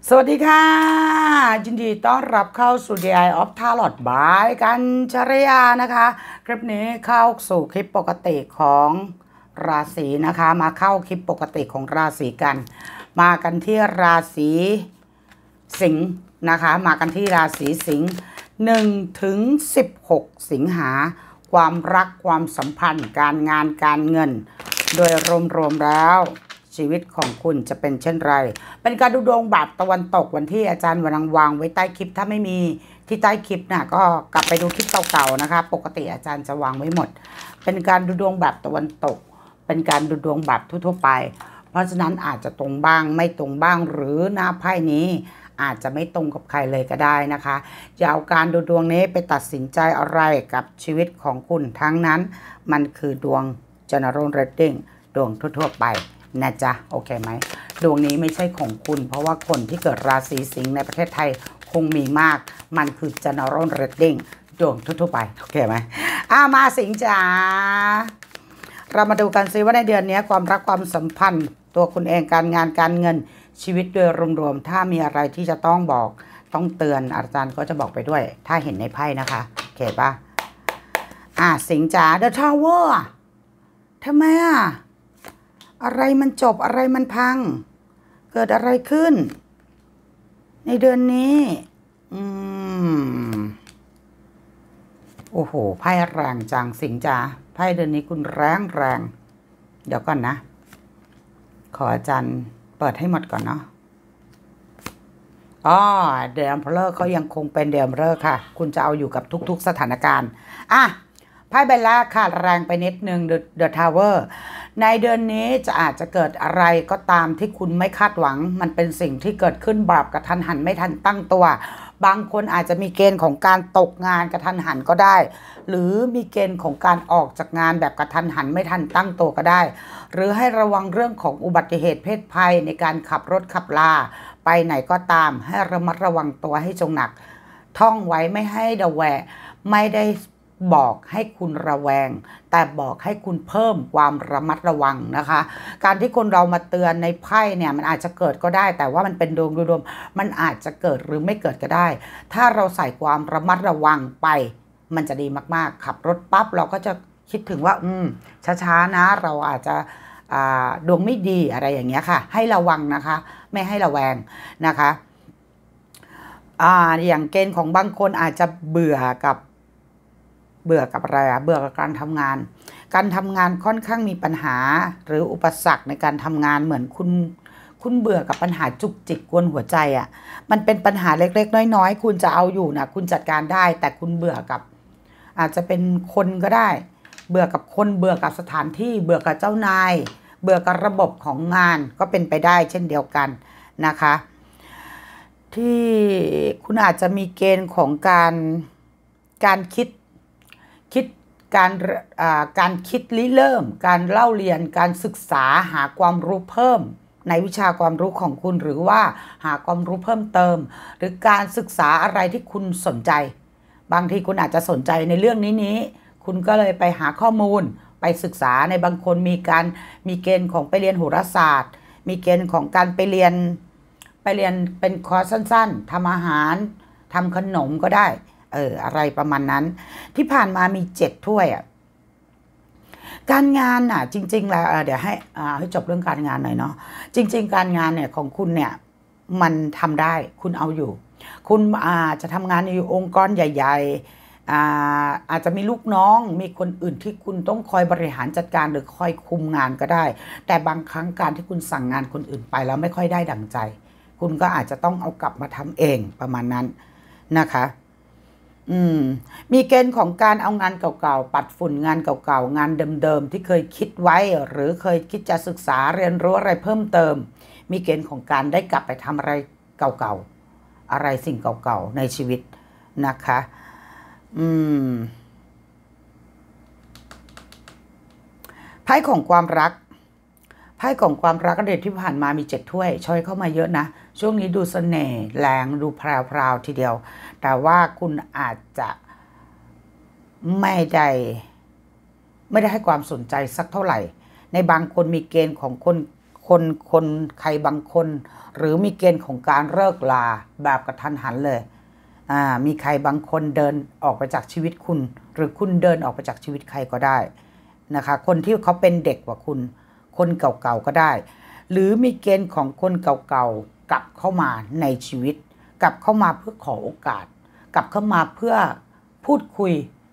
สวัสดีค่ะยินดีต้อนรับเข้าสู่ DI of Tarot by กันชรยานะคะคลิปนี้เข้าสู่คลิปปกติของราศีนะคะมาเข้าคลิปปกติของราศีกันมากันที่ราศีสิงห์นะคะมากันที่ราศีสิงห์1 ถึง 16 สิงหาความรักความสัมพันธ์การงานการเงินโดยรวมๆแล้วชีวิตของคุณจะเป็นเช่นไรเป็นการดูดวงแบบตะวันตกวันที่อาจารย์วางไว้ใต้คลิปถ้าไม่มีที่ใต้คลิปนะก็กลับไปดูคลิปเก่าๆนะคะปกติอาจารย์จะวางไว้หมดเป็นการดูดวงแบบตะวันตกเป็นการดูดวงแบบทั่วๆไปเพราะฉะนั้นอาจจะตรงบ้างไม่ตรงบ้างหรือหน้าไพ่นี้อาจจะไม่ตรงกับใครเลยก็ได้นะคะอย่าเอาการดูดวงนี้ไปตัดสินใจอะไรกับชีวิตของคุณทั้งนั้นมันคือดวง general reading ดวงทั่วๆไปนะจ๊ะโอเคไหมดวงนี้ไม่ใช่ของคุณเพราะว่าคนที่เกิดราศีสิงห์ในประเทศไทยคงมีมากมันคือ general reading ดวงทั่วๆไปโอเคไหมมาสิงห์จ๋าเรามาดูกันซิว่าในเดือนนี้ความรักความสัมพันธ์ตัวคุณเองการงานการเงินชีวิตโดยรวมๆถ้ามีอะไรที่จะต้องบอกต้องเตือนอาจารย์ก็จะบอกไปด้วยถ้าเห็นในไพ่นะคะโอเคป่ะสิงห์จ๋า The Tower ทำไมอะไรมันจบอะไรมันพังเกิดอะไรขึ้นในเดือนนี้โอ้โหไพ่แรงจังสิงห์จ๋าไพ่เดือนนี้คุณแรงเดี๋ยวก่อนนะขออาจารย์เปิดให้หมดก่อนเนาะเดมเพลอร์ก็ยังคงเป็นเดมเพลอร์ค่ะคุณจะเอาอยู่กับทุกๆสถานการณ์ไพ่ใบแรกค่ะแรงไปนิดนึง The Tower ในเดือนนี้อาจจะเกิดอะไรก็ตามที่คุณไม่คาดหวังมันเป็นสิ่งที่เกิดขึ้นแบบกระทันหันไม่ทันตั้งตัวบางคนอาจจะมีเกณฑ์ของการตกงานกระทันหันก็ได้หรือมีเกณฑ์ของการออกจากงานแบบกระทันหันไม่ทันตั้งตัวก็ได้หรือให้ระวังเรื่องของอุบัติเหตุเพศภัยในการขับรถขับลาไปไหนก็ตามให้ระมัดระวังตัวให้จงหนักท่องไว้ไม่ให้ระแวงไม่ได้บอกให้คุณระแวงแต่บอกให้คุณเพิ่มความระมัดระวังนะคะการที่คนเรามาเตือนในไพ่เนี่ยมันอาจจะเกิดก็ได้แต่ว่ามันเป็นดวงรวมมันอาจจะเกิดหรือไม่เกิดก็ได้ถ้าเราใส่ความระมัดระวังไปมันจะดีมากๆขับรถปั๊บเราก็จะคิดถึงว่าช้าๆนะเราอาจจะดวงไม่ดีอะไรอย่างเงี้ยค่ะให้ระวังนะคะไม่ให้ระแวงนะคะอย่างเกณฑ์ของบางคนอาจจะเบื่อกับอะไรเบื่อกับการทำงานค่อนข้างมีปัญหาหรืออุปสรรคในการทำงานเหมือนคุณเบื่อกับปัญหาจุกจิกกวนหัวใจมันเป็นปัญหาเล็กๆน้อยๆคุณจะเอาอยู่นะคุณจัดการได้แต่คุณเบื่อกับอาจจะเป็นคนก็ได้เบื่อกับคนเบื่อกับสถานที่เบื่อกับเจ้านายเบื่อกับระบบของงานก็เป็นไปได้เช่นเดียวกันนะคะที่คุณอาจจะมีเกณฑ์ของการคิดการคิดริเริ่มการเล่าเรียนการศึกษาหาความรู้เพิ่มในวิชาความรู้ของคุณหรือว่าหาความรู้เพิ่มเติมหรือการศึกษาอะไรที่คุณสนใจบางทีคุณอาจจะสนใจในเรื่องนี้คุณก็เลยไปหาข้อมูลไปศึกษาในบางคนมีเกณฑ์ของไปเรียนโหราศาสตร์มีเกณฑ์ของการไปเรียนเป็นคอร์สสั้นๆทำอาหารทำขนมก็ได้อะไรประมาณนั้นที่ผ่านมามี7 ถ้วยการงานจริงๆแล้วเดี๋ยวให้จบเรื่องการงานหน่อยเนาะจริงๆการงานเนี่ยของคุณเนี่ยมันทำได้คุณเอาอยู่คุณจะทำงานอยู่องค์กรใหญ่ๆอาจจะมีลูกน้องมีคนอื่นที่คุณต้องคอยบริหารจัดการหรือคอยคุมงานก็ได้แต่บางครั้งการที่คุณสั่งงานคนอื่นไปแล้วไม่ค่อยได้ดั่งใจคุณก็อาจจะต้องเอากลับมาทำเองประมาณนั้นนะคะมีเกณฑ์ของการเอางานเก่าๆปัดฝุ่นงานเก่าๆงานเดิมๆที่เคยคิดไว้หรือเคยคิดจะศึกษาเรียนรู้อะไรเพิ่มเติมมีเกณฑ์ของการได้กลับไปทำอะไรเก่าๆอะไรสิ่งเก่าๆในชีวิตนะคะไพ่ของความรักเด็กที่ผ่านมามี7 ถ้วยช้อยเข้ามาเยอะนะช่วงนี้ดูเสน่ห์แรงดูแพรวๆทีเดียวแต่ว่าคุณอาจจะไม่ได้ให้ความสนใจสักเท่าไหร่ในบางคนมีเกณฑ์ของคนใครบางคน หรือมีเกณฑ์ของการเลิกลาแบบกระทันหันเลยมีใครบางคนเดินออกไปจากชีวิตคุณหรือคุณเดินออกไปจากชีวิตใครก็ได้นะคะคนที่เขาเป็นเด็กกว่าคุณคนเก่าๆก็ได้หรือมีเกณฑ์ของคนเก่าๆกลับเข้ามาในชีวิตกลับเข้ามาเพื่อขอโอกาสกลับเข้ามาเพื่อพูดคุย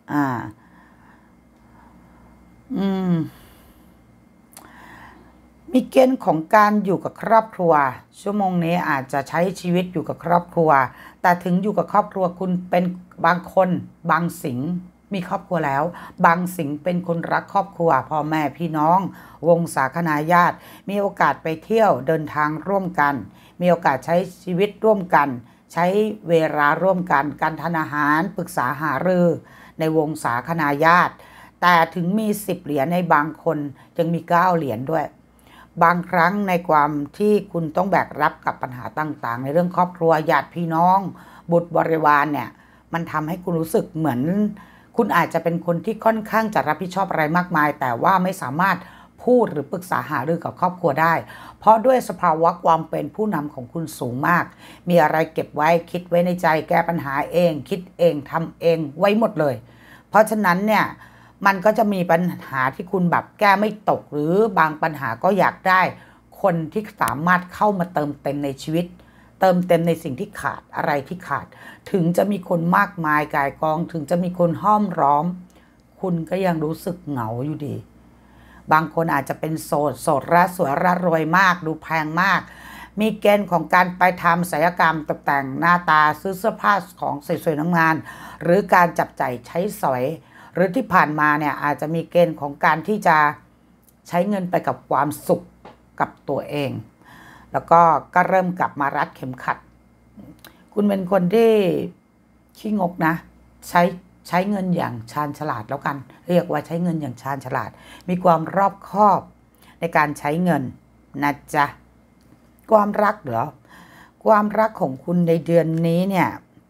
มีเกณฑ์ของการอยู่กับครอบครัวชั่วโมงนี้อาจจะใช้ชีวิตอยู่กับครอบครัวแต่ถึงอยู่กับครอบครัวคุณเป็นบางคนบางสิ่งมีครอบครัวแล้วบางสิ่งเป็นคนรักครอบครัวพ่อแม่พี่น้องวงศาคณาญาติมีโอกาสไปเที่ยวเดินทางร่วมกันมีโอกาสใช้ชีวิตร่วมกันใช้เวลาร่วมกันการทานอาหารปรึกษาหารือในวงศาคณาญาติแต่ถึงมี10เหรียญในบางคนยังมี9เหรียญด้วยบางครั้งในความที่คุณต้องแบกรับกับปัญหาต่างๆในเรื่องครอบครัวญาติพี่น้องบุตรบริวารเนี่ยมันทำให้คุณรู้สึกเหมือนคุณอาจจะเป็นคนที่ค่อนข้างจะรับผิดชอบอะไรมากมายแต่ว่าไม่สามารถพูดหรือปรึกษาหารือกับครอบครัวได้เพราะด้วยสภาวะความเป็นผู้นำของคุณสูงมากมีอะไรเก็บไว้คิดไว้ในใจแก้ปัญหาเองคิดเองทำเองไว้หมดเลยเพราะฉะนั้นเนี่ยมันก็จะมีปัญหาที่คุณแบบแก้ไม่ตกหรือบางปัญหาก็อยากได้คนที่สามารถเข้ามาเติมเต็มในชีวิตเติมเต็มในสิ่งที่ขาดอะไรที่ขาดถึงจะมีคนมากมายกายกองถึงจะมีคนห้อมล้อมคุณก็ยังรู้สึกเหงาอยู่ดีบางคนอาจจะเป็นโสดระสวยระรวยมากดูแพงมากมีเกณฑ์ของการไปทำศัลยกรรมตกแต่งหน้าตาซื้อเสื้อผ้าของสวยๆน้ำงานหรือการจับจ่ายใช้สอยหรือที่ผ่านมาเนี่ยอาจจะมีเกณฑ์ของการที่จะใช้เงินไปกับความสุขกับตัวเองแล้วก็เริ่มกลับมารัดเข็มขัดคุณเป็นคนที่ขี้งกนะใช้เงินอย่างชาญฉลาดแล้วกันเรียกว่าใช้เงินอย่างชาญฉลาดมีความรอบคอบในการใช้เงินนะจ๊ะความรักเหรอความรักของคุณในเดือนนี้เนี่ย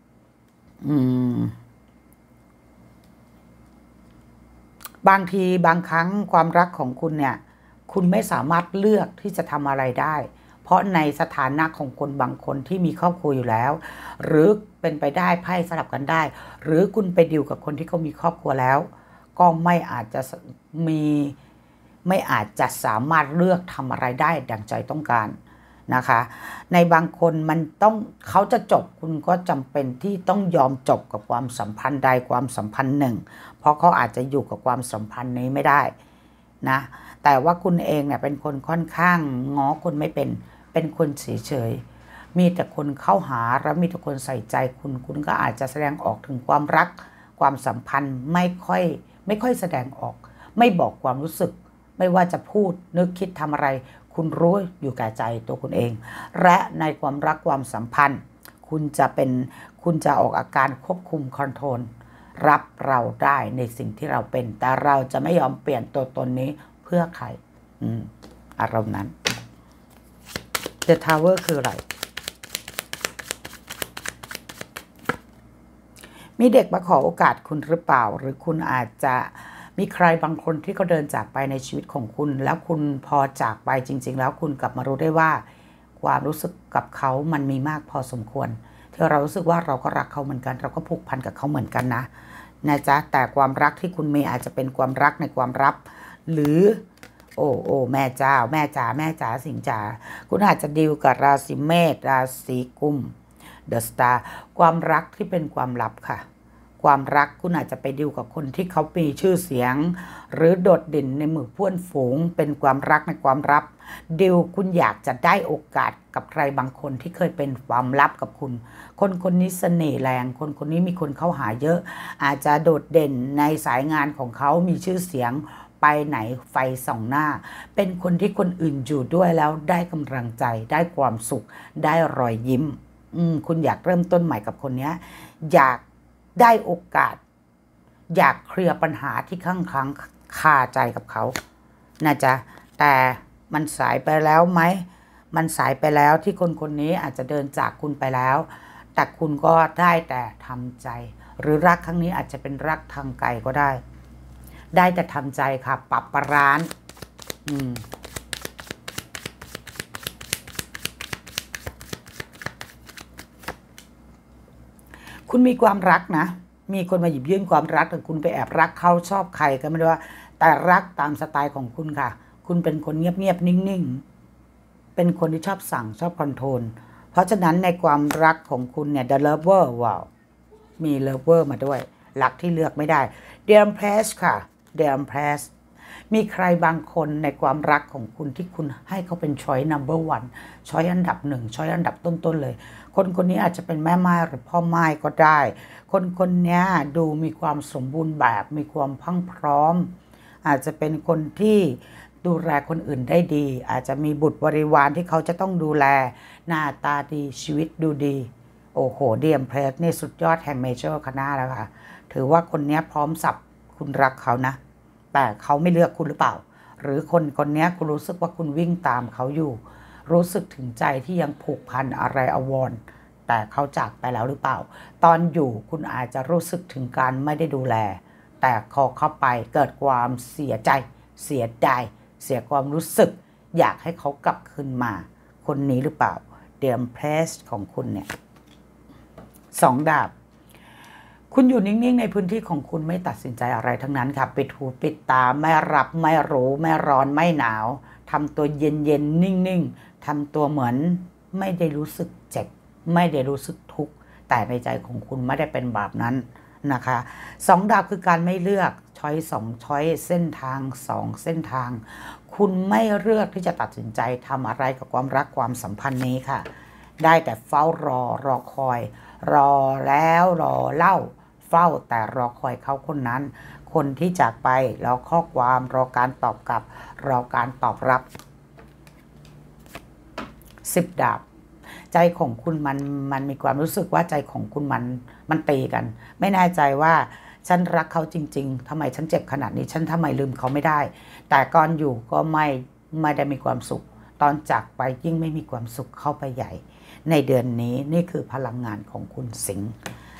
บางทีบางครั้งความรักของคุณเนี่ยคุณไม่สามารถเลือกที่จะทำอะไรได้เพราะในสถานะของคนบางคนที่มีครอบครัวอยู่แล้วหรือเป็นไปได้ไพ่สลับกันได้หรือคุณไปดิวกับคนที่เขามีครอบครัวแล้วก็ไม่อาจจะสามารถเลือกทำอะไรได้ดังใจต้องการนะคะในบางคนมันต้องเขาจะจบคุณก็จำเป็นที่ต้องยอมจบกับความสัมพันธ์ใดความสัมพันธ์หนึ่งเพราะเขาอาจจะอยู่กับความสัมพันธ์นี้ไม่ได้นะแต่ว่าคุณเองเนี่ยเป็นคนค่อนข้างง้อคนไม่เป็นคนเฉยๆมีแต่คนเข้าหาแล้วมีแต่คนใส่ใจคุณก็อาจจะแสดงออกถึงความรักความสัมพันธ์ไม่ค่อยแสดงออกไม่บอกความรู้สึกไม่ว่าจะพูดนึกคิดทำอะไรคุณรู้อยู่แก่ใจตัวคุณเองและในความรักความสัมพันธ์คุณจะออกอาการควบคุมคอนโทรลรับเราได้ในสิ่งที่เราเป็นแต่เราจะไม่ยอมเปลี่ยนตัวตนนี้เพื่อใครอารมณ์นั้น The Tower คืออะไรมีเด็กมาขอโอกาสคุณหรือเปล่าหรือคุณอาจจะมีใครบางคนที่เขาเดินจากไปในชีวิตของคุณแล้วคุณพอจากไปจริงๆแล้วคุณกลับมารู้ได้ว่าความรู้สึกกับเขามันมีมากพอสมควรที่เรารู้สึกว่าเราก็รักเขาเหมือนกันเราก็ผูกพันกับเขาเหมือนกันนะจ๊ะแต่ความรักที่คุณมีอาจจะเป็นความรักในความลับหรือโอ้แม่เจ้าแม่จ๋าสิงจ๋าคุณอาจจะดีลกับราศีเมษราศีกุมเดอะสตาร์ความรักที่เป็นความลับค่ะความรักคุณอาจจะไปดิวกับคนที่เขามีชื่อเสียงหรือโดดเด่นในหมู่เพื่อนฝูงเป็นความรักในความลับดิวคุณอยากจะได้โอกาสกับใครบางคนที่เคยเป็นความลับกับคุณคนนี้เสน่ห์แรงคนนี้มีคนเข้าหาเยอะอาจจะโดดเด่นในสายงานของเขามีชื่อเสียงไปไหนไฟส่องหน้าเป็นคนที่คนอื่นอยู่ด้วยแล้วได้กำลังใจได้ความสุขได้รอยยิ้มคุณอยากเริ่มต้นใหม่กับคนนี้อยากได้โอกาสอยากเคลียร์ปัญหาที่ค้างคาใจกับเขานะจ๊ะแต่มันสายไปแล้วไหมมันสายไปแล้วที่คนนี้อาจจะเดินจากคุณไปแล้วแต่คุณก็ได้แต่ทำใจหรือรักครั้งนี้อาจจะเป็นรักทางไกลก็ได้แต่ทำใจค่ะปรับประร้านคุณมีความรักนะมีคนมาหยิบยื่นความรักแต่คุณไปแอบรักเขาชอบใครก็ไม่รู้ว่าแต่รักตามสไตล์ของคุณค่ะคุณเป็นคนเงียบๆนิ่งๆเป็นคนที่ชอบสั่งชอบคอนโทรลเพราะฉะนั้นในความรักของคุณเนี่ย The Lover ว้าวมี Lover มาด้วยรักที่เลือกไม่ได้ The Empress ค่ะ The Empress มีใครบางคนในความรักของคุณที่คุณให้เขาเป็น choice number one ช้อยอันดับหนึ่งช้อยอันดับต้นๆเลยคนคนนี้อาจจะเป็นแม่ไม้หรือพ่อไม้ก็ได้คนคนนี้ดูมีความสมบูรณ์แบบมีความพรั่งพร้อมอาจจะเป็นคนที่ดูแลคนอื่นได้ดีอาจจะมีบุตรบริวารที่เขาจะต้องดูแลหน้าตาดีชีวิตดูดีโอ้โหเดียมเพลสนี่สุดยอดแห่งเมเจอร์คณะแล้วค่ะถือว่าคนนี้พร้อมสับคุณรักเขานะแต่เขาไม่เลือกคุณหรือเปล่าหรือคนคนนี้คุณรู้สึกว่าคุณวิ่งตามเขาอยู่รู้สึกถึงใจที่ยังผูกพันอะไรอวรแต่เขาจากไปแล้วหรือเปล่าตอนอยู่คุณอาจจะรู้สึกถึงการไม่ได้ดูแลแต่พอเข้าไปเกิดความเสียใจเสียดายเสียความรู้สึกอยากให้เขากลับคืนมาคนนี้หรือเปล่าเดมเพรสของคุณเนี่ย2 ดาบคุณอยู่นิ่งๆในพื้นที่ของคุณไม่ตัดสินใจอะไรทั้งนั้นค่ะปิดหูปิดตาไม่รับไม่รู้ไม่ร้อนไม่หนาวทำตัวเย็นๆนิ่งๆทำตัวเหมือนไม่ได้รู้สึกเจ็บไม่ได้รู้สึกทุกข์แต่ในใจของคุณไม่ได้เป็นแบบนั้นนะคะ2 ดาบคือการไม่เลือกช้อย2ช้อยเส้นทาง2เส้นทางคุณไม่เลือกที่จะตัดสินใจทำอะไรกับความรักความสัมพันธ์นี้ค่ะได้แต่เฝ้ารอคอยรอแล้วรอเล่าเฝ้าแต่รอคอยเขาคนนั้นคนที่จากไปรอข้อความรอการตอบกลับรอการตอบรับ10 ดาบใจของคุณมันมีความรู้สึกว่าใจของคุณมันตีกันไม่แน่ใจว่าฉันรักเขาจริงๆทำไมฉันเจ็บขนาดนี้ฉันทำไมลืมเขาไม่ได้แต่ก่อนอยู่ก็ไม่ได้มีความสุขตอนจากไปยิ่งไม่มีความสุขเข้าไปใหญ่ในเดือนนี้นี่คือพลังงานของคุณสิงห์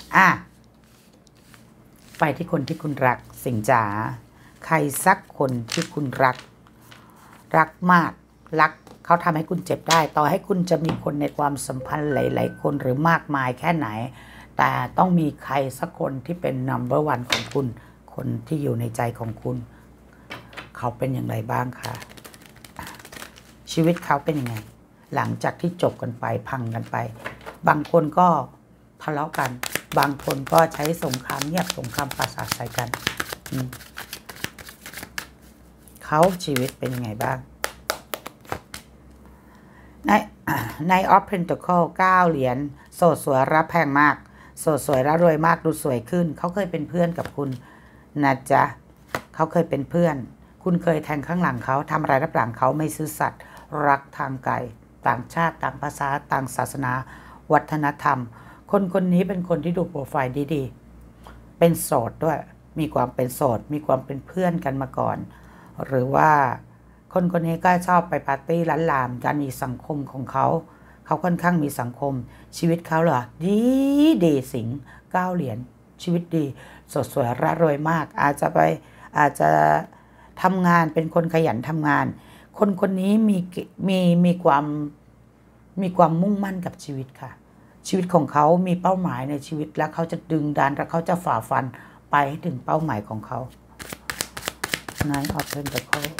ไปที่คนที่คุณรักสิงห์จ๋าใครสักคนที่คุณรักมากรักเขาทำให้คุณเจ็บได้ต่อให้คุณจะมีคนในความสัมพันธ์หลายๆคนหรือมากมายแค่ไหนแต่ต้องมีใครสักคนที่เป็น number one ของคุณคนที่อยู่ในใจของคุณเขาเป็นอย่างไรบ้างคะชีวิตเขาเป็นยังไงหลังจากที่จบกันไปพังกันไปบางคนก็ทะเลาะกันบางคนก็ใช้สงครามเงียบสงครามประสาทใส่กันเขาชีวิตเป็นยังไงบ้างในออฟเพนทาเคิล9 เหรียญโสดสวยรับแพงมากโสดสวยแล้วรวยมากดูสวยขึ้นเขาเคยเป็นเพื่อนกับคุณนะจ๊ะเขาเคยเป็นเพื่อนคุณเคยแทงข้างหลังเขาทำอะไรรับหลังเขาไม่ซื่อสัตย์รักทางไกลต่างชาติต่างภาษาต่างศาสนาวัฒนธรรมคนคนนี้เป็นคนที่ดูโปรไฟล์ดีๆเป็นโสดด้วยมีความเป็นโสดมีความเป็นเพื่อนกันมาก่อนหรือว่าคนคนนี้ก็ชอบไปปาร์ตี้ล้านลามกันมีสังคมของเขาค่อนข้างมีสังคมชีวิตเขาเหรอดีสิงห์9 เหรียญชีวิตดีสดสวยร่ารวยมากอาจจะทำงานเป็นคนขยันทำงานคนคนนี้มีความมุ่งมั่นกับชีวิตค่ะชีวิตของเขามีเป้าหมายในชีวิตและเขาจะดึงดันและเขาจะฝ่าฟันไปให้ถึงเป้าหมายของเขาNine of Pentacles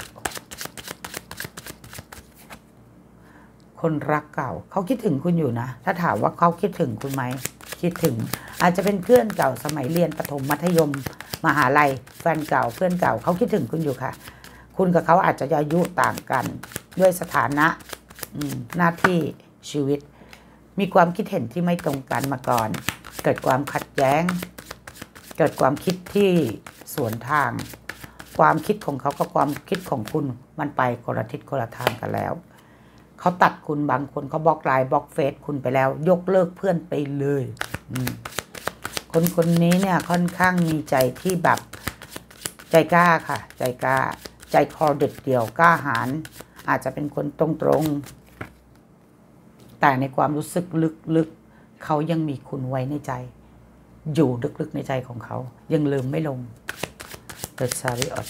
คนรักเก่าเขาคิดถึงคุณอยู่นะถ้าถามว่าเขาคิดถึงคุณไหมคิดถึงอาจจะเป็นเพื่อนเก่าสมัยเรียนประถมมัธยมมหาลัยแฟนเก่าเพื่อนเก่าเขาคิดถึงคุณอยู่ค่ะคุณกับเขาอาจจะอายุต่างกันด้วยสถานะหน้าที่ชีวิตมีความคิดเห็นที่ไม่ตรงกันมาก่อนเกิดความขัดแย้งเกิดความคิดที่สวนทางความคิดของเขากับความคิดของคุณมันไปคนละทิศคนละทางกันแล้วเขาตัดคุณบางคนเขาบล็อกไลน์บล็อกเฟซคุณไปแล้วยกเลิกเพื่อนไปเลยคนคนนี้เนี่ยค่อนข้างมีใจที่แบบใจกล้าค่ะใจกล้าใจคอเด็ดเดี่ยวกล้าหาญอาจจะเป็นคนตรงๆแต่ในความรู้สึกลึกๆเขายังมีคุณไว้ในใจอยู่ลึกๆในใจของเขายังลืมไม่ลงThe Chariot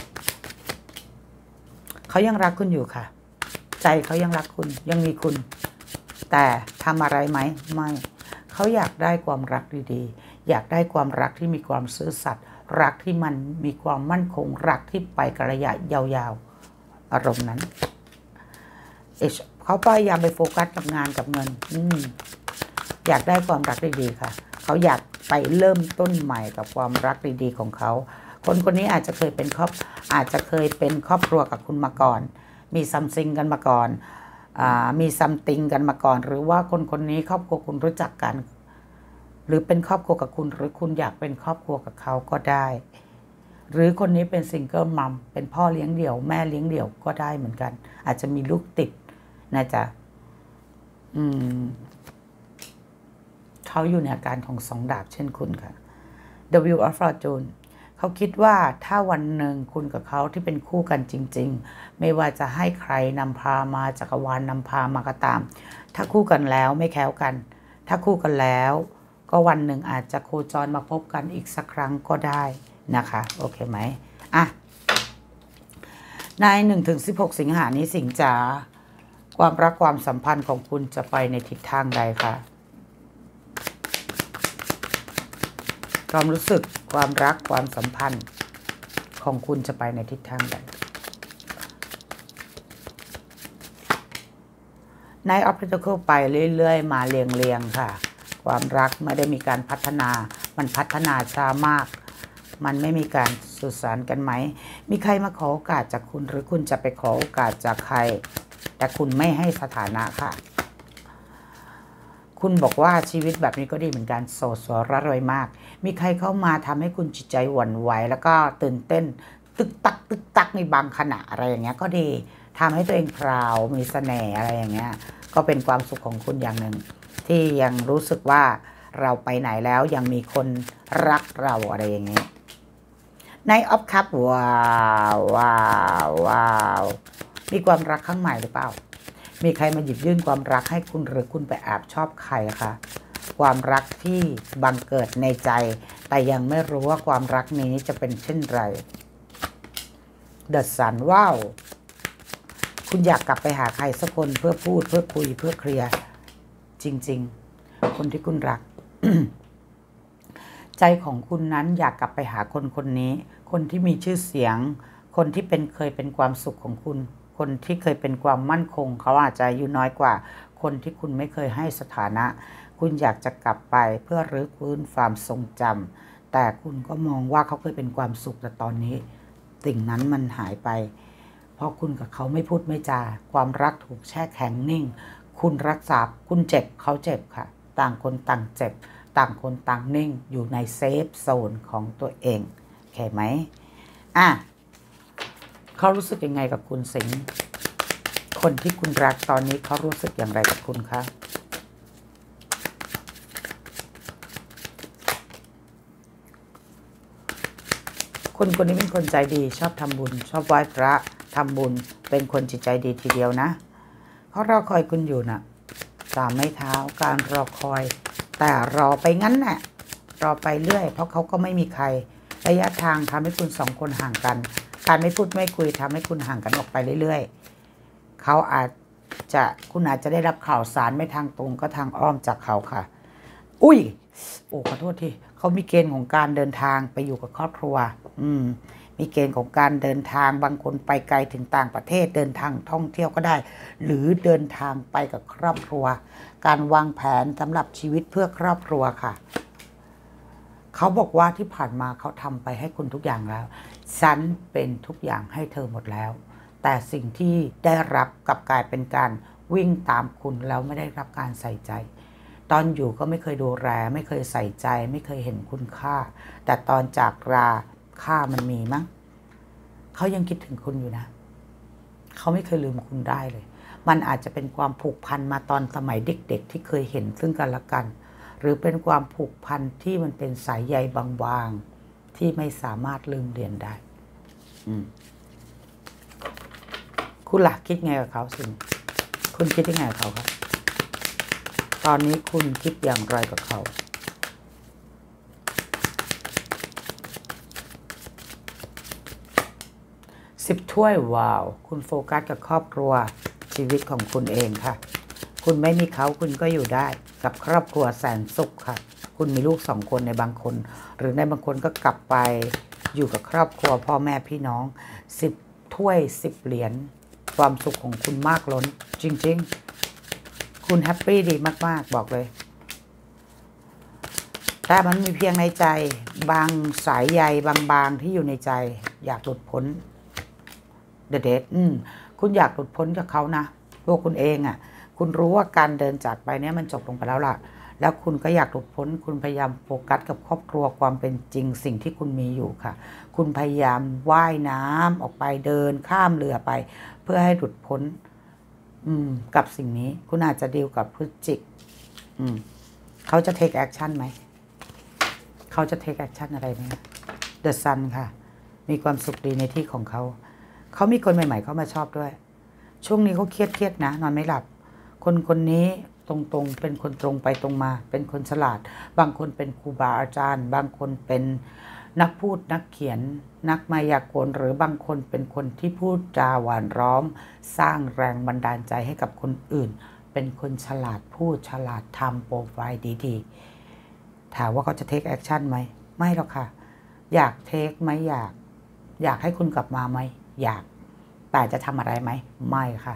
เขายังรักคุณอยู่ค่ะใจเขายังรักคุณยังมีคุณแต่ทำอะไรไหมไม่เขาอยากได้ความรักดีๆอยากได้ความรักที่มีความซื่อสัตย์รักที่มันมีความมั่นคงรักที่ไปกระยะยาวๆอารมณ์นั้นเขาพยายามไปโฟกัสกับงานกับเงินอยากได้ความรักดีๆค่ะเขาอยากไปเริ่มต้นใหม่กับความรักดีๆของเขาคนคนนี้อาจจะเคยเป็นครอบครัวกับคุณมาก่อนมีซัมซิงกันมาก่อนมีซัมติงกันมาก่อนหรือว่าคนคนนี้ครอบครัวคุณรู้จักกันหรือเป็นครอบครัวกับคุณหรือคุณอยากเป็นครอบครัวกับเขาก็ได้หรือคนนี้เป็นซิงเกิลมัมเป็นพ่อเลี้ยงเดี่ยวแม่เลี้ยงเดี่ยวก็ได้เหมือนกันอาจจะมีลูกติดนะจ๊ะเขาอยู่ในอาการของ2 ดาบเช่นคุณค่ะ The Wheel of Fortune เขาคิดว่าถ้าวันหนึ่งคุณกับเขาที่เป็นคู่กันจริงๆไม่ว่าจะให้ใครนำพามาจักรวาลนำพามาก็ตามถ้าคู่กันแล้วไม่แคล้วกันถ้าคู่กันแล้วก็วันหนึ่งอาจจะโคจรมาพบกันอีกสักครั้งก็ได้นะคะโอเคไหมใน1-16 สิงหานี้สิงจ๋าความรักความสัมพันธ์ของคุณจะไปในทิศทางใดคะความรู้สึกความรักความสัมพันธ์ของคุณจะไปในทิศทางใดในออฟฟิศก็ไปเรื่อยๆมาเรียงๆค่ะความรักไม่ได้มีการพัฒนามันพัฒนาช้ามากมันไม่มีการสื่อสารกันไหมมีใครมาขอโอกาสจากคุณหรือคุณจะไปขอโอกาสจากใครแต่คุณไม่ให้สถานะค่ะคุณบอกว่าชีวิตแบบนี้ก็ดีเหมือนกันโสดสวยร่ารวยมากมีใครเข้ามาทำให้คุณจิตใจหวั่นไหวแล้วก็ตื่นเต้นตึกตักในบางขณะอะไรอย่างเงี้ยก็ดีทำให้ตัวเองพราวมีเสน่ห์อะไรอย่างเงี้ยก็เป็นความสุขของคุณอย่างหนึ่งที่ยังรู้สึกว่าเราไปไหนแล้วยังมีคนรักเราอะไรอย่างเงี้ยในออฟคัพว้าวมีความรักครั้งใหม่หรือเปล่ามีใครมาหยิบยื่นความรักให้คุณหรือคุณไปแอบชอบใครคะความรักที่บังเกิดในใจแต่ยังไม่รู้ว่าความรักนี้จะเป็นเช่นไรเดอะซันว้าวคุณอยากกลับไปหาใครสักคนเพื่อพูดเพื่อคุยเพื่อเคลียร์จริงๆคนที่คุณรัก ใจของคุณนั้นอยากกลับไปหาคนคนนี้คนที่มีชื่อเสียงคนที่เคยเป็นความสุขของคุณคนที่เคยเป็นความมั่นคงเขาอาจจะอายุน้อยกว่าคนที่คุณไม่เคยให้สถานะคุณอยากจะกลับไปเพื่อรื้อฟื้นความทรงจำแต่คุณก็มองว่าเขาเคยเป็นความสุขแต่ตอนนี้สิ่งนั้นมันหายไปเพราะคุณกับเขาไม่พูดไม่จาความรักถูกแช่แข็งนิ่งคุณรักษาคุณเจ็บเขาเจ็บค่ะต่างคนต่างเจ็บต่างคนต่างนิ่งอยู่ในเซฟโซนของตัวเองเข้าใจไหมเขารู้สึกยังไงกับคุณสิงห์คนที่คุณรักตอนนี้เขารู้สึกอย่างไรกับคุณคะคนคนนี้เป็นคนใจดีชอบทำบุญชอบไหว้พระทำบุญเป็นคนจิตใจดีทีเดียวนะเขารอคอยคุณอยู่นะ3 ไม้เท้าการรอคอยแต่รอไปงั้นแหละรอไปเรื่อยเพราะเขาก็ไม่มีใครระยะทางทำให้คุณ2 คนห่างกันการไม่พูดไม่คุยทำให้คุณห่างกันออกไปเรื่อยๆคุณอาจจะได้รับข่าวสารไม่ทางตรงก็ทางอ้อมจากเขาค่ะขอโทษทีเขามีเกณฑ์ของการเดินทางไปอยู่กับครอบครัวมีเกณฑ์ของการเดินทางบางคนไปไกลถึงต่างประเทศเดินทางท่องเที่ยวก็ได้หรือเดินทางไปกับครอบครัวการวางแผนสำหรับชีวิตเพื่อครอบครัวค่ะเขาบอกว่าที่ผ่านมาเขาทำไปให้คุณทุกอย่างแล้วฉันเป็นทุกอย่างให้เธอหมดแล้วแต่สิ่งที่ได้รับกลับกลายเป็นการวิ่งตามคุณแล้วไม่ได้รับการใส่ใจตอนอยู่ก็ไม่เคยดูแลไม่เคยใส่ใจไม่เคยเห็นคุณค่าแต่ตอนจากราค่ามันมีมั้งเขายังคิดถึงคุณอยู่นะเขาไม่เคยลืมคุณได้เลยมันอาจจะเป็นความผูกพันมาตอนสมัยเด็กๆที่เคยเห็นซึ่งกันและกันหรือเป็นความผูกพันที่มันเป็นสายใยบางๆที่ไม่สามารถลืมเลือนได้คุณล่ะคิดไงกับเขาสิคุณคิดยังไงกับเขาครับตอนนี้คุณคิดอย่างไรกับเขา10 ถ้วยว้าวคุณโฟกัสกับครอบครัวชีวิตของคุณเองค่ะคุณไม่มีเขาคุณก็อยู่ได้กับครอบครัวแสนสุขค่ะคุณมีลูก2 คนในบางคน หรือในบางคนก็กลับไปอยู่กับครอบครัวพ่อแม่พี่น้อง10 ถ้วย10 เหรียญความสุขของคุณมากล้นจริงๆคุณแฮปปี้ดีมากๆบอกเลยแต่มันมีเพียงในใจบางสายใยบางๆที่อยู่ในใจอยากหลุดพ้นเด็ดคุณอยากหลุดพ้นจากเขานะตัวคุณเองอ่ะคุณรู้ว่าการเดินจากไปเนี้ยมันจบลงไปแล้วล่ะแล้วคุณก็อยากหลุดพ้นคุณพยายามโฟกัสกับครอบครัวความเป็นจริงสิ่งที่คุณมีอยู่ค่ะคุณพยายามว่ายน้ำออกไปเดินข้ามเรือไปเพื่อให้หลุดพ้นกับสิ่งนี้คุณอาจจะดีลกับพฤศจิกเขาจะ take action ไหมเขาจะ take action อะไรไหม The Sun ค่ะมีความสุขดีในที่ของเขาเขามีคนใหม่ๆเข้ามาชอบด้วยช่วงนี้เขาเครียดนะนอนไม่หลับคนนี้ตรงๆเป็นคนตรงไปตรงมาเป็นคนฉลาดบางคนเป็นครูบาอาจารย์บางคนเป็นนักพูดนักเขียนนักมายากลหรือบางคนเป็นคนที่พูดจาหวานล้อมสร้างแรงบันดาลใจให้กับคนอื่นเป็นคนฉลาดพูดฉลาดทำโปรไฟล์ดีๆถามว่าเขาจะเทคแอคชั่นไหมไม่หรอกค่ะอยากเทคไหมอยากให้คุณกลับมาไหมอยากแต่จะทำอะไรไหมไม่ค่ะ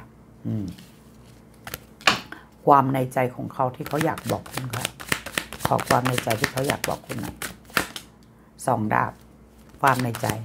ความในใจของเขาที่เขาอยากบอกคุณค่ะขอความในใจที่เขาอยากบอกคุณหน่อย2 ดาบความในใจ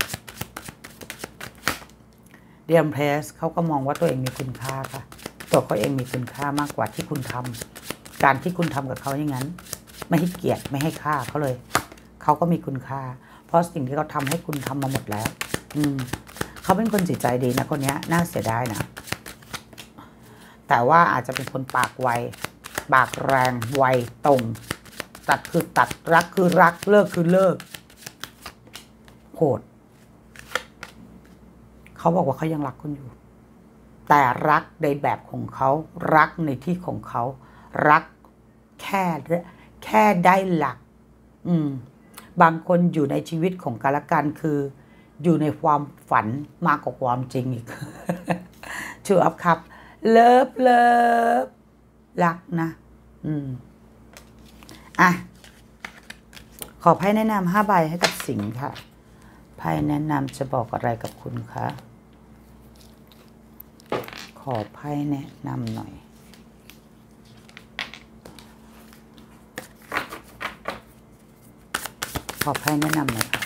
เดียมเพรสเขาก็มองว่าตัวเองมีคุณค่าค่ะตัวเขาเองมีคุณค่ามากกว่าที่คุณทำการที่คุณทำกับเขาอย่างนั้นไม่ให้เกียรติไม่ให้ค่าเขาเลยเขาก็มีคุณค่าเพราะสิ่งที่เขาทำให้คุณทำมาหมดแล้วเขาเป็นคนจิตใจดีนะคนนี้น่าเสียดายนะแต่ว่าอาจจะเป็นคนปากไวปากแรงไวตรงตัดคือตัดรักคือรักเลิกคือเลิกโหดเขาบอกว่าเขายังรักคุณอยู่แต่รักในแบบของเขารักในที่ของเขารักแค่ได้หลักบางคนอยู่ในชีวิตของกันและกันคืออยู่ในความฝันมากกว่าความจริงอีกชื่ออัพครับเลิฟรักนะขอไพ่แนะนำ5 ใบให้กับสิงห์ค่ะไพ่แนะนำจะบอกอะไรกับคุณคะขอไพ่แนะนำหน่อยขอไพ่แนะนำหน่อยค่ะ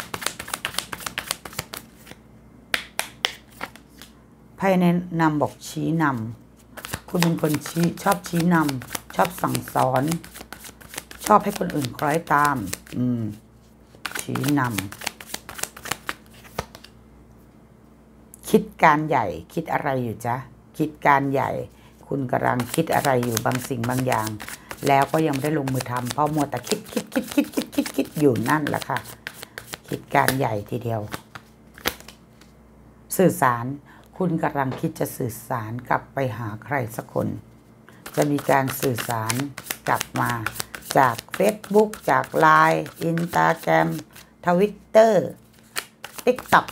ไพ่แนะนำบอกชี้นำคุณเป็นคนชอบชี้นำชอบสั่งสอนชอบให้คนอื่นคล้อยตามชี้นำคิดการใหญ่คิดอะไรอยู่จ๊ะคิดการใหญ่คุณกำลังคิดอะไรอยู่บางสิ่งบางอย่างแล้วก็ยังไม่ได้ลงมือทำเพราะมัวแต่คิดอยู่นั่นแหละค่ะคิดการใหญ่ทีเดียวสื่อสารคุณกำลังคิดจะสื่อสารกลับไปหาใครสักคนจะมีการสื่อสารกลับมาจาก Facebook จาก LINE Instagram Twitter TikTok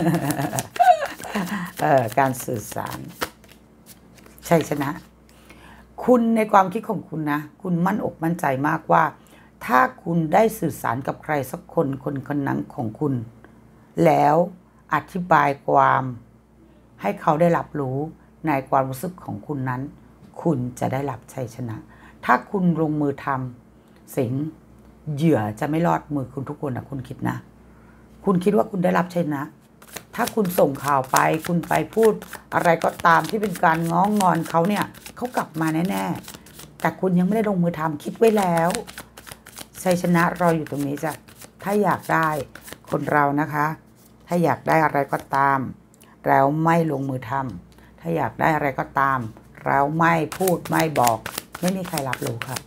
การสื่อสารชัยชนะคุณในความคิดของคุณนะคุณมั่นอกมั่นใจมากว่าถ้าคุณได้สื่อสารกับใครสักคนคนนั้นของคุณแล้วอธิบายความให้เขาได้รับรู้ในความรู้สึกของคุณนั้นคุณจะได้รับชัยชนะถ้าคุณลงมือทำสิ่งเหยื่อจะไม่รอดมือคุณทุกคนนะคุณคิดนะคุณคิดว่าคุณได้รับชัยชนะถ้าคุณส่งข่าวไปคุณไปพูดอะไรก็ตามที่เป็นการง้องอนเขาเนี่ยเขากลับมาแน่ๆแต่คุณยังไม่ได้ลงมือทำคิดไว้แล้วชัยชนะรออยู่ตรงนี้จ้ะถ้าอยากได้คนเรานะคะถ้าอยากได้อะไรก็ตามแล้วไม่ลงมือทำถ้าอยากได้อะไรก็ตามแล้วไม่พูดไม่บอกไม่มีใครรับรู้ค่ะ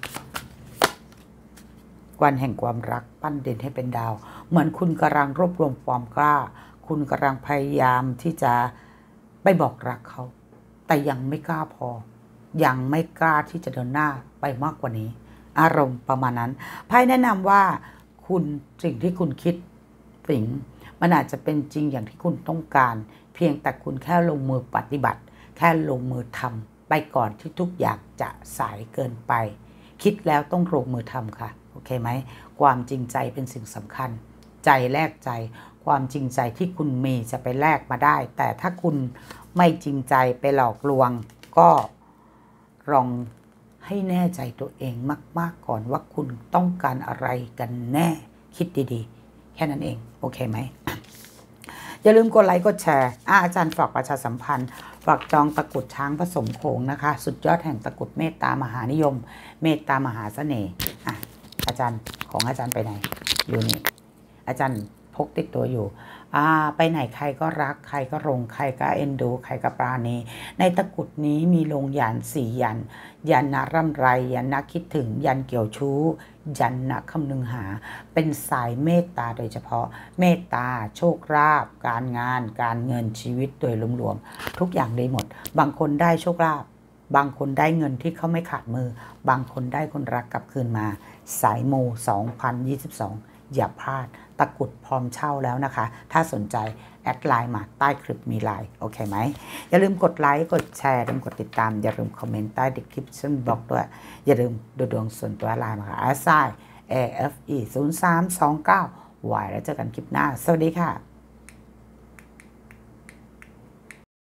วันแห่งความรักปั้นดินให้เป็นดาวเหมือนคุณกำลังรวบรวมความกล้าคุณกำลังพยายามที่จะไปบอกรักเขาแต่ยังไม่กล้าพอยังไม่กล้าที่จะเดินหน้าไปมากกว่านี้อารมณ์ประมาณนั้นไพ่แนะนำว่าคุณสิ่งที่คุณคิดสิ่งมันอาจจะเป็นจริงอย่างที่คุณต้องการเพียงแต่คุณแค่ลงมือปฏิบัติแค่ลงมือทำไปก่อนที่ทุกอย่างจะสายเกินไปคิดแล้วต้องลงมือทำค่ะโอเคไหมความจริงใจเป็นสิ่งสำคัญใจแลกใจความจริงใจที่คุณมีจะไปแลกมาได้แต่ถ้าคุณไม่จริงใจไปหลอกลวงก็ลองให้แน่ใจตัวเองมากๆก่อนว่าคุณต้องการอะไรกันแน่คิดดีๆแค่นั้นเองโอเคไหม อย่าลืมกดไลค์กดแชร์อาจารย์ฝากประชาสัมพันธ์ฝากจองตะกรุดช้างผสมโขงนะคะสุดยอดแห่งตะกรุดเมตตามหานิยมเมตตามหาเสน่ห์อาจารย์ของอาจารย์ไปไหนอยู่นี่อาจารย์พกติดตัวอยู่ไปไหนใครก็รักใครก็รงใครก็เอ็นดูใครก็ปราณีในตะกรุดนี้มีลงยัน4ยันยันนะร่ำไรยันนะคิดถึงยันเกี่ยวชู้ยันนะคำนึงหาเป็นสายเมตตาโดยเฉพาะเมตตาโชคลาภการงานการเงินชีวิตโดยรวมๆทุกอย่างได้หมดบางคนได้โชคลาภบางคนได้เงินที่เขาไม่ขาดมือบางคนได้คนรักกลับคืนมาสายมู2022อย่าพลาดตะกรุดพร้อมเช่าแล้วนะคะถ้าสนใจแอดไลน์มาใต้คลิปมีไลน์โอเคไหมอย่าลืมกดไลค์กดแชร์อย่าลืมกดติดตามอย่าลืมคอมเมนต์ใต้คลิปชั่นบล็อกด้วยอย่าลืมดูดวงส่วนตัวไลน์มาค่ะAFE 0329 แล้วเจอกันคลิปหน้าสวัสดีค่ะ